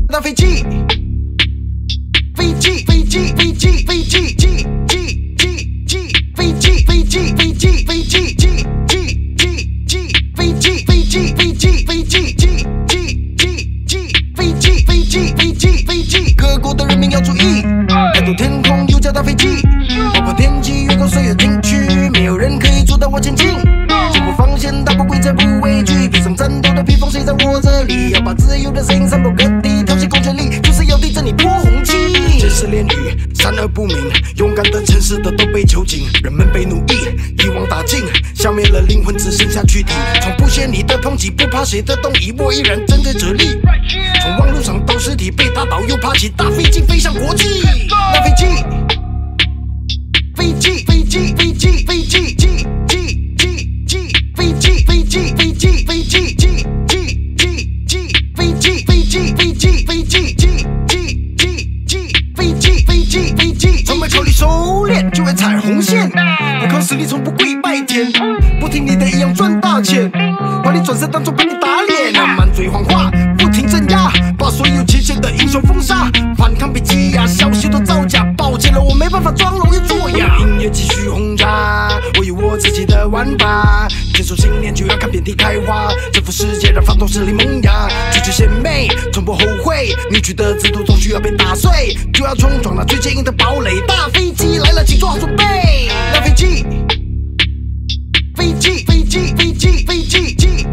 大飞机，飞机，飞机，飞机，飞机，机，机，机，飞机，飞机，飞机，飞机，机，机，机，飞机，飞机，飞机，飞机，机，机，飞机，飞机，飞机，飞机，各国的人民要注意，抬头天空有架大飞机，划破天际，越过所有禁区，没有人可以阻挡我前进。前不防线，打破规则，不畏惧，披上战斗的披风，谁在我这里？要把自由的声音散播各地，挑起公权力，就是要对着你泼红旗。监视炼狱，善恶不明，勇敢的、诚实的都被囚禁，人们被奴役，一网打尽，消灭了灵魂，只剩下躯体。从不屑你的抨击，不怕谁的动议，我依然站在这里。从网路上到尸体被打倒，又爬起大飞机飞向国际。大飞机，飞机，飞机，飞机，飞机，机，机，飞机，飞机，飞机，飞机，机，机，飞机，飞机，飞机，飞机，机，机，飞机，飞机，飞机，从没考虑收敛，就会踩红线。不靠实力，从不跪拜天，不听你的一样赚大钱，把你转身当作把你打脸，满嘴谎话，不停镇压，把所有前线的英雄封杀，反抗被欺压，消息都造假，抱歉了，我没办法装聋又作哑。音乐继续轰炸，我有我自己的玩法，坚守信念就要看遍地开花，征服世界让反动势力萌芽，拒绝献媚，从不后悔，扭曲的制度总需要被打碎，就要冲撞那最坚硬的堡垒。大飞机来了，请做好准备。大飞机，飞机，飞机，飞机，飞机，机。